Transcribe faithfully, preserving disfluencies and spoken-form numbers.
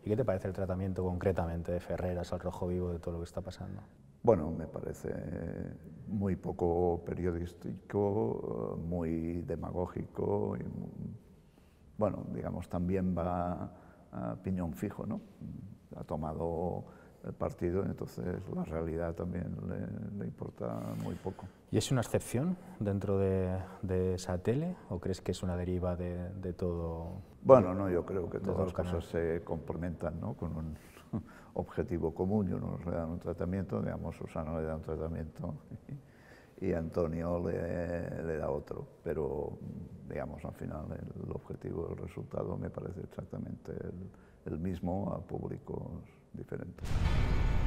¿Y qué te parece el tratamiento concretamente de Ferreras, al Rojo Vivo, de todo lo que está pasando? Bueno, me parece muy poco periodístico, muy demagógico y, bueno, digamos, también va a piñón fijo, ¿no? Ha tomado el partido, entonces la realidad también le, le importa muy poco. ¿Y es una excepción dentro de, de esa tele o crees que es una deriva de, de todo? Bueno, no, yo creo que todas todo las cosas se complementan, ¿no? Con un objetivo común. Y unos le dan un tratamiento, digamos, Susana le da un tratamiento y, y Antonio le, le da otro, pero digamos, al final el objetivo, el resultado me parece exactamente el, el mismo a públicos diferentes.